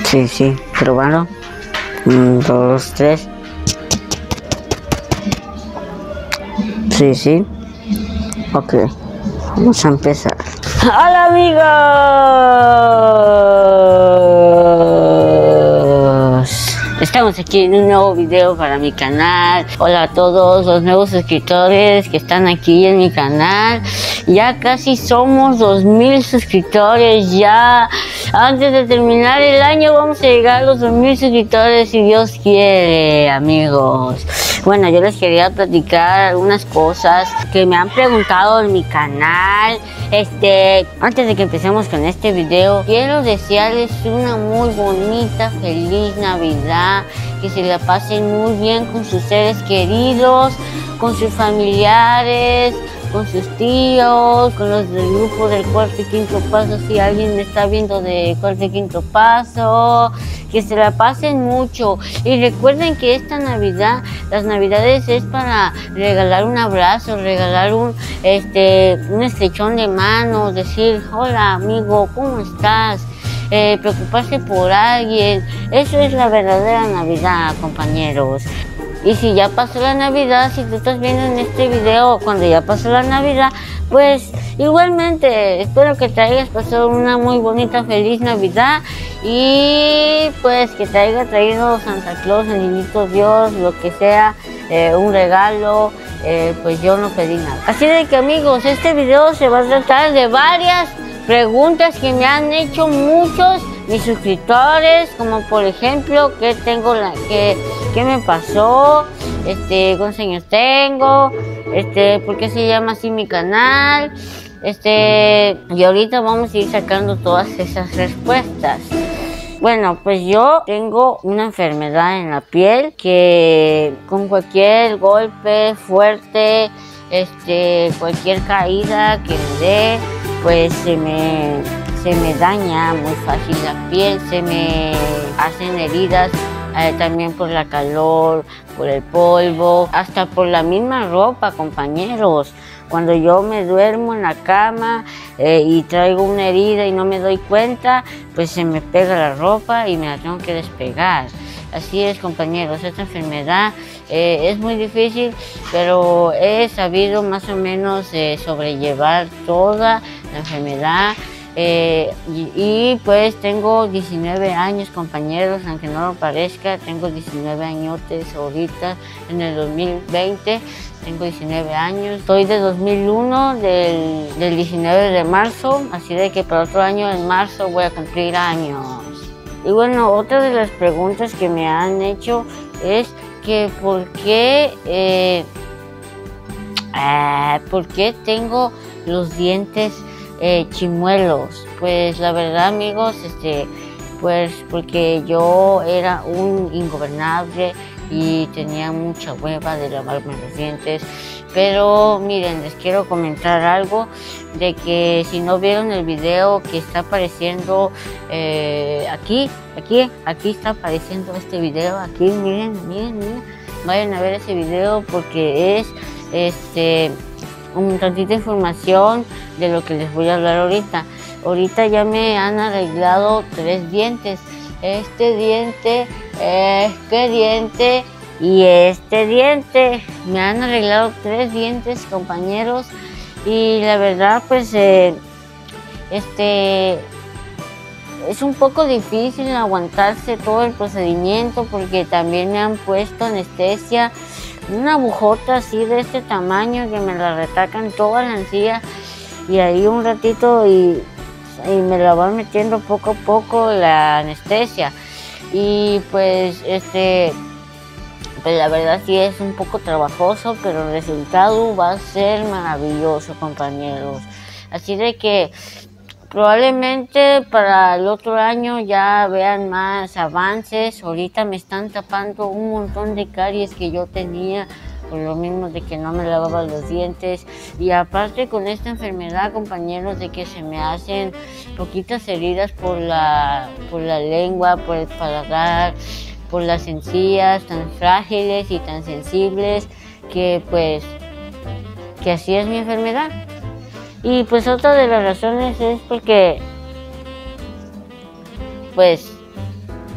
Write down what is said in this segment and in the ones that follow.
Sí, probaron. 1, 2, 3. Sí. Ok, vamos a empezar. ¡Hola amigos! Estamos aquí en un nuevo video para mi canal. Hola a todos los nuevos suscriptores que están aquí en mi canal. Ya casi somos 2000 suscriptores ya. Antes de terminar el año vamos a llegar a los 2000 suscriptores si Dios quiere, amigos. Bueno, yo les quería platicar algunas cosas que me han preguntado en mi canal. Antes de que empecemos con este video, quiero desearles una muy bonita, feliz Navidad. Que se la pasen muy bien con sus seres queridos, con sus familiares, con sus tíos, con los del grupo del cuarto y quinto paso, si alguien me está viendo de cuarto y quinto paso, que se la pasen mucho. Y recuerden que esta Navidad, las Navidades es para regalar un abrazo, regalar un estrechón de manos, decir, hola amigo, ¿cómo estás? Preocuparse por alguien. Eso es la verdadera Navidad, compañeros. Y si ya pasó la Navidad, si tú estás viendo en este video cuando ya pasó la Navidad, pues igualmente espero que te hayas pasado una muy bonita, feliz Navidad y pues que te haya traído Santa Claus, el niñito Dios, lo que sea, un regalo. Pues yo no pedí nada. Así de que amigos, este video se va a tratar de varias preguntas que me han hecho muchos mis suscriptores, como por ejemplo, ¿qué me pasó? ¿Cuántos años tengo? ¿Por qué se llama así mi canal? Y ahorita vamos a ir sacando todas esas respuestas. Bueno, pues yo tengo una enfermedad en la piel que con cualquier golpe fuerte, cualquier caída que me dé, pues se me daña muy fácil la piel, se me hacen heridas también por la calor, por el polvo, hasta por la misma ropa, compañeros. Cuando yo me duermo en la cama y traigo una herida y no me doy cuenta, pues se me pega la ropa y me la tengo que despegar. Así es, compañeros, esta enfermedad es muy difícil, pero he sabido más o menos sobrellevar toda la enfermedad. Y pues tengo 19 años, compañeros, aunque no lo parezca, tengo 19 añotes ahorita en el 2020. Tengo 19 años, soy de 2001, del 19 de marzo, así de que para otro año en marzo voy a cumplir años. Y bueno, otra de las preguntas que me han hecho es que ¿por qué tengo los dientes chimuelos? Pues la verdad, amigos, pues porque yo era un ingobernable y tenía mucha hueva de lavarme los dientes. Pero miren, les quiero comentar algo de que si no vieron el video que está apareciendo aquí está apareciendo este video, aquí, miren, vayan a ver ese video porque es un tantita información de lo que les voy a hablar ahorita. Ahorita ya me han arreglado 3 dientes. Este diente y este diente. Me han arreglado 3 dientes, compañeros. Y la verdad, pues, es un poco difícil aguantarse todo el procedimiento porque también me han puesto anestesia. Una agujota así de este tamaño que me la retacan toda la encía y ahí un ratito y me la van metiendo poco a poco la anestesia. Y pues pues la verdad sí es un poco trabajoso, pero el resultado va a ser maravilloso, compañeros. Así de que probablemente para el otro año ya vean más avances. Ahorita me están tapando un montón de caries que yo tenía por lo mismo de que no me lavaba los dientes. Y aparte con esta enfermedad, compañeros, de que se me hacen poquitas heridas por la lengua, por el paladar, por las encías tan frágiles y tan sensibles, que pues que así es mi enfermedad. Y pues otra de las razones es porque pues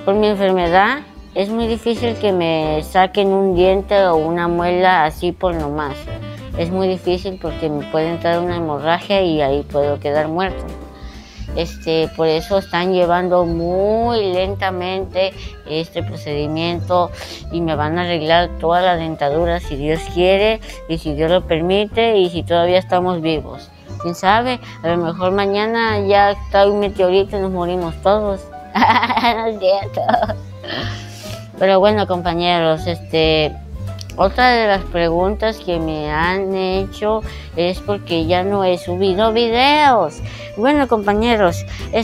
Por mi enfermedad es muy difícil que me saquen un diente o una muela así por nomás. Es muy difícil porque me puede entrar una hemorragia y ahí puedo quedar muerto. Por eso están llevando muy lentamente este procedimiento y me van a arreglar toda la dentadura si Dios quiere y si Dios lo permite y si todavía estamos vivos. ¿Quién sabe? A lo mejor mañana ya está un meteorito y nos morimos todos. No es cierto. Pero bueno, compañeros, otra de las preguntas que me han hecho es porque ya no he subido videos. Bueno, compañeros,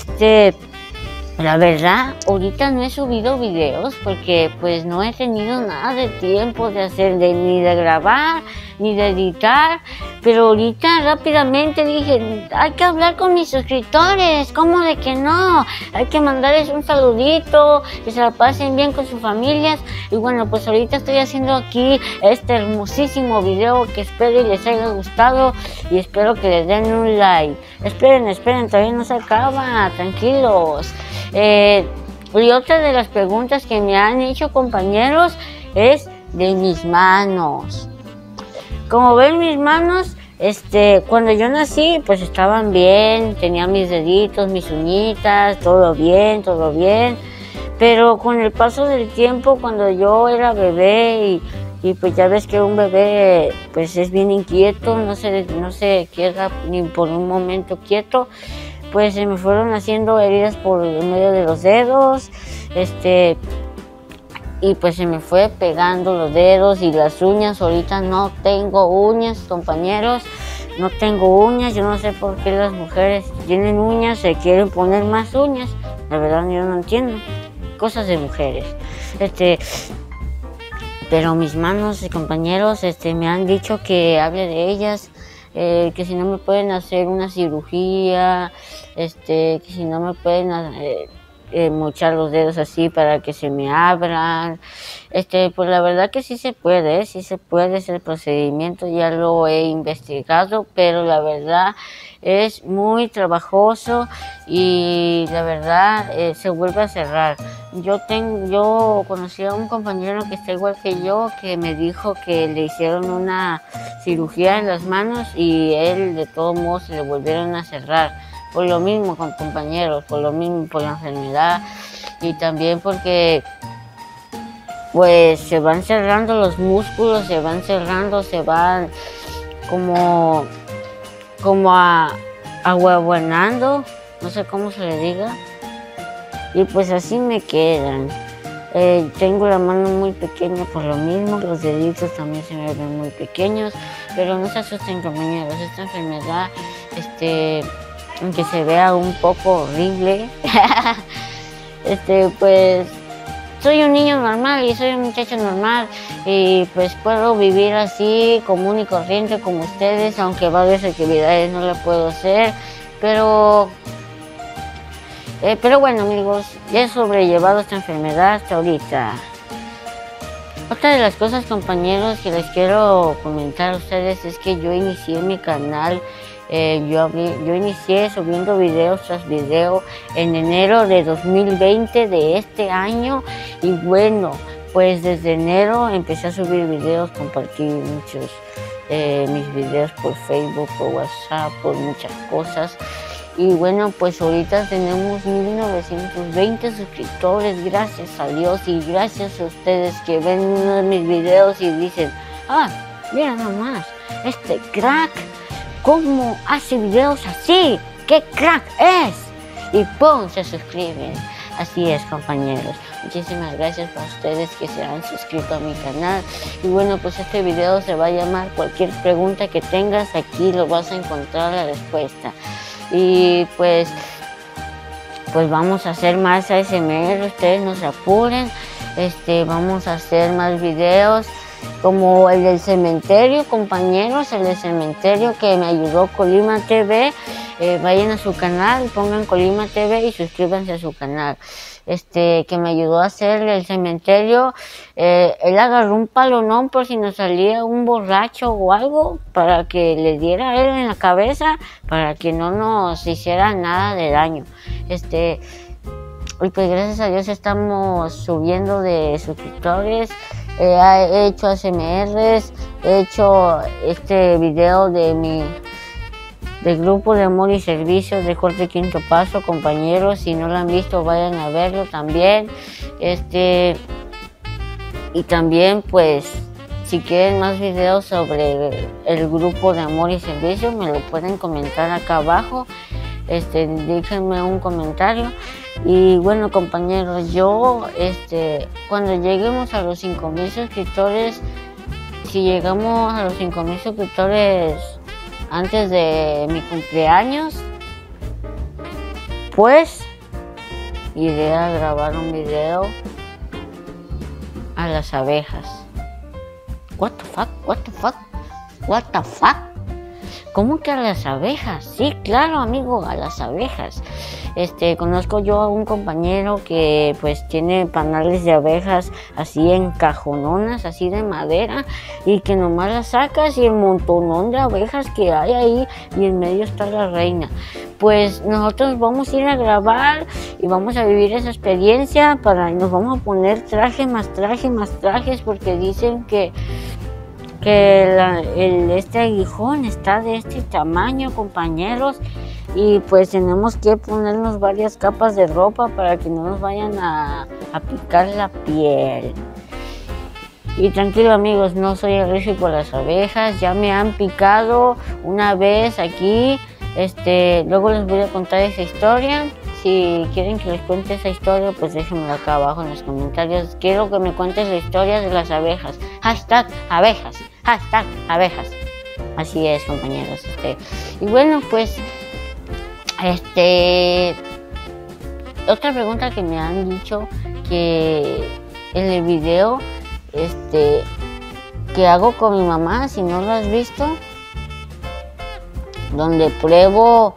la verdad, ahorita no he subido videos porque pues no he tenido nada de tiempo de hacer, ni de grabar, ni de editar. Pero ahorita rápidamente dije, hay que hablar con mis suscriptores, ¿cómo de que no? Hay que mandarles un saludito, que se la pasen bien con sus familias. Y bueno, pues ahorita estoy haciendo aquí este hermosísimo video que espero y les haya gustado y espero que les den un like. Esperen, todavía no se acaba, tranquilos. Y otra de las preguntas que me han hecho, compañeros, es de mis manos. Como ven, mis manos, cuando yo nací, pues estaban bien, tenía mis deditos, mis uñitas, todo bien. Pero con el paso del tiempo, cuando yo era bebé y pues ya ves que un bebé pues es bien inquieto, no se queda ni por un momento quieto, pues se me fueron haciendo heridas por en medio de los dedos, y pues se me fue pegando los dedos y las uñas. Ahorita no tengo uñas, compañeros, no tengo uñas. Yo no sé por qué las mujeres que tienen uñas se quieren poner más uñas. La verdad yo no entiendo, cosas de mujeres. Pero mis manos, compañeros, me han dicho que hable de ellas, que si no me pueden hacer una cirugía, que si no me pueden mochar los dedos así para que se me abran. Pues la verdad que sí se puede ese procedimiento, ya lo he investigado, pero la verdad es muy trabajoso y la verdad se vuelve a cerrar. Yo conocí a un compañero que está igual que yo, que me dijo que le hicieron una cirugía en las manos y él de todos modos se le volvieron a cerrar. Por lo mismo con compañeros, por lo mismo por la enfermedad y también porque pues se van cerrando los músculos, se van como ahuehuenando, no sé cómo se le diga, y pues así me quedan. Tengo la mano muy pequeña por lo mismo, los deditos también se me ven muy pequeños, pero no se asusten, compañeros, esta enfermedad, aunque se vea un poco horrible, pues soy un niño normal y soy un muchacho normal y pues puedo vivir así común y corriente como ustedes, aunque varias actividades no las puedo hacer, pero bueno, amigos, ya he sobrellevado esta enfermedad hasta ahorita. Otra de las cosas, compañeros, que les quiero comentar a ustedes es que yo inicié mi canal. Yo inicié subiendo videos tras video en enero de 2020 de este año y bueno, pues desde enero empecé a subir videos, compartí muchos mis videos por Facebook, por WhatsApp, por muchas cosas. Y bueno, pues ahorita tenemos 1920 suscriptores, gracias a Dios y gracias a ustedes que ven uno de mis videos y dicen, mira nomás, este crack, ¿cómo hace videos así? ¡Qué crack es! Y ¡pum! Se suscriben. Así es, compañeros. Muchísimas gracias a ustedes que se han suscrito a mi canal. Y bueno, pues este video se va a llamar Cualquier pregunta que tengas, aquí lo vas a encontrar la respuesta. Y pues vamos a hacer más ASMR, ustedes no se apuren. Vamos a hacer más videos como el del cementerio, compañeros, el del cementerio que me ayudó Colima TV. Vayan a su canal, pongan Colima TV y suscríbanse a su canal. Que me ayudó a hacer el cementerio. Él agarró un palonón por si nos salía un borracho o algo para que le diera a él en la cabeza para que no nos hiciera nada de daño. Y pues gracias a Dios estamos subiendo de suscriptores. He hecho ASMRs, he hecho este video del grupo de amor y servicios de Corte Quinto Paso, compañeros. Si no lo han visto, vayan a verlo también. Y también pues si quieren más videos sobre el grupo de amor y servicio, me lo pueden comentar acá abajo. Déjenme un comentario. Y bueno, compañeros, yo cuando lleguemos a los 5,000 suscriptores, si llegamos a los 5,000 suscriptores antes de mi cumpleaños, pues iré a grabar un video a las abejas. What the fuck, what the fuck, what the fuck. ¿Cómo que a las abejas? Sí, claro, amigo, a las abejas. Conozco yo a un compañero que pues tiene panales de abejas así en cajononas, así de madera, y que nomás las sacas y el montonón de abejas que hay ahí y en medio está la reina. Pues nosotros vamos a ir a grabar y vamos a vivir esa experiencia y nos vamos a poner traje más trajes, porque dicen que este aguijón está de este tamaño, compañeros, y pues tenemos que ponernos varias capas de ropa para que no nos vayan a picar la piel. Y tranquilo, amigos, no soy alérgico a las abejas, ya me han picado una vez aquí. Luego les voy a contar esa historia. Si quieren que les cuente esa historia, pues déjenmelo acá abajo en los comentarios. Quiero que me cuentes la historia de las abejas. Hashtag abejas. Hashtag abejas. Así es, compañeros. Y bueno, pues otra pregunta que me han dicho, que en el video que hago con mi mamá, si no lo has visto, donde pruebo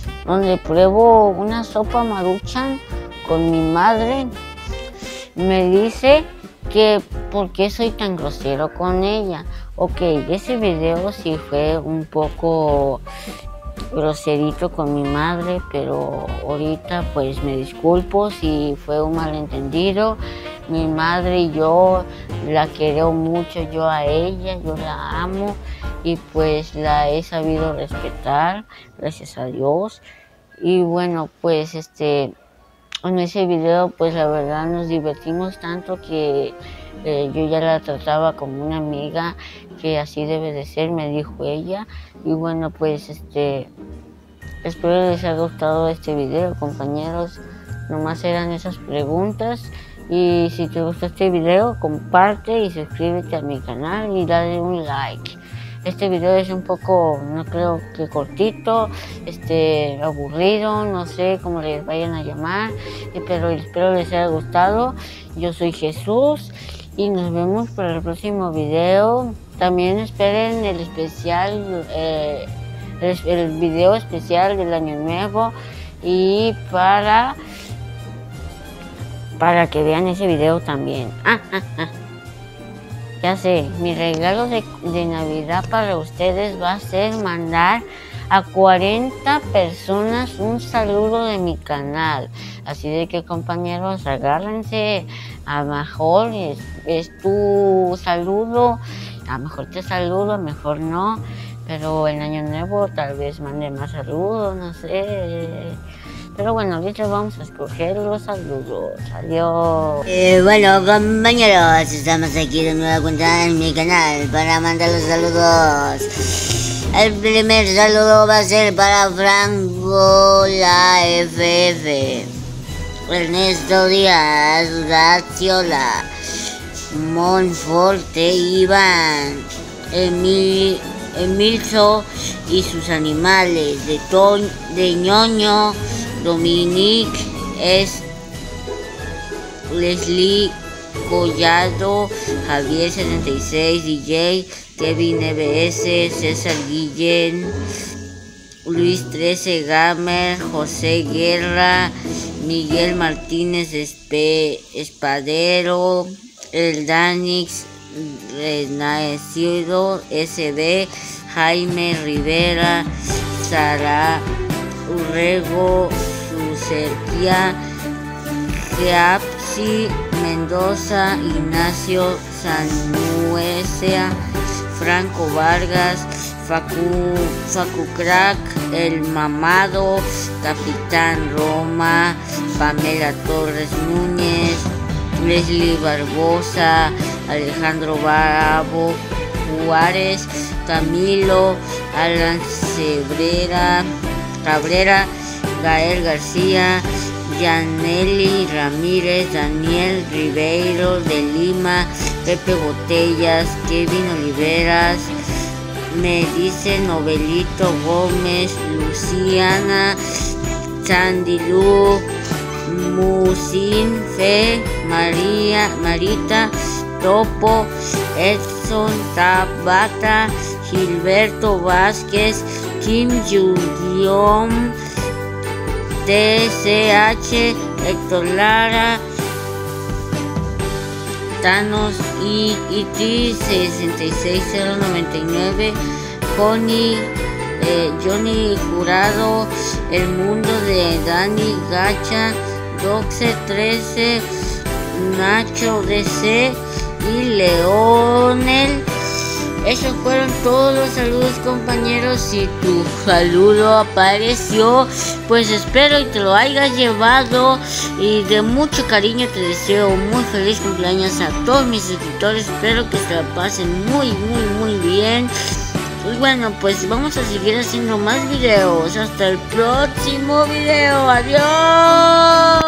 una sopa Maruchan con mi madre, me dice que por qué soy tan grosero con ella. Ok, ese video sí fue un poco groserito con mi madre, pero ahorita pues me disculpo si fue un malentendido. Mi madre y yo la quiero mucho, yo a ella, yo la amo y pues la he sabido respetar, gracias a Dios. Y bueno, pues en ese video pues la verdad nos divertimos tanto que yo ya la trataba como una amiga, que así debe de ser, me dijo ella. Y bueno, pues espero les haya gustado este video, compañeros. Nomás eran esas preguntas. Y si te gustó este video, comparte y suscríbete a mi canal y dale un like. Este video es un poco, no creo que cortito, aburrido, no sé cómo les vayan a llamar, pero espero les haya gustado. Yo soy Jesús y nos vemos para el próximo video. También esperen el especial, el video especial del Año Nuevo, y para que vean ese video también. Ya sé, mi regalo de Navidad para ustedes va a ser mandar a 40 personas un saludo de mi canal. Así de que, compañeros, agárrense. A lo mejor es tu saludo, a lo mejor te saludo, a lo mejor no. Pero en Año Nuevo tal vez mande más saludos, no sé. Pero bueno, ahorita vamos a escoger los saludos. Adiós. Bueno, compañeros, estamos aquí de nueva cuenta en mi canal para mandar los saludos. El primer saludo va a ser para Franco la FF, Ernesto Díaz, Gaciola, Monforte, Iván, Emilso y sus animales, de Ñoño, Dominique, Leslie Collado, Javier 76, DJ, Kevin EBS, César Guillén, Luis 13 Gamer, José Guerra, Miguel Martínez Espadero, El Danix, Renacido SB, Jaime Rivera, Sara Urrego, Sucerquia, Seapsi Mendoza, Ignacio Sanuecea, Franco Vargas, Facu Crack, El Mamado, Capitán Roma, Pamela Torres Núñez, Leslie Barbosa, Alejandro Bravo Juárez, Camilo, Alan Cabrera, Gael García, Yaneli Ramírez, Daniel Ribeiro de Lima, Pepe Botellas, Kevin Oliveras, me dice Novelito Gómez, Luciana, Sandy Lu, Musin Fe, Marita Topo, Edson Tabata, Gilberto Vázquez, Kim Yu-Gion, TCH, Héctor Lara, Thanos y IT 66099, Johnny Jurado, El Mundo de Dani Gacha, Doxe 13, Nacho DC y Leonel. Esos fueron todos los saludos, compañeros. Si tu saludo apareció, pues espero y te lo hayas llevado, y de mucho cariño te deseo muy feliz cumpleaños a todos mis suscriptores. Espero que se la pasen muy bien. Y bueno, pues vamos a seguir haciendo más videos. Hasta el próximo video. Adiós.